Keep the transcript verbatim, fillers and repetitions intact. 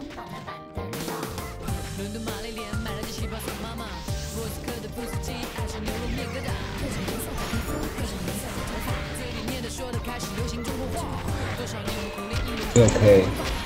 伦敦玛丽莲买了件旗袍送妈妈，莫斯科的布斯基爱吃牛肉面疙瘩，各种颜色的皮肤，各种颜色的头发，嘴里念的说的开始流行中国话，多少年我苦练英语。 OK。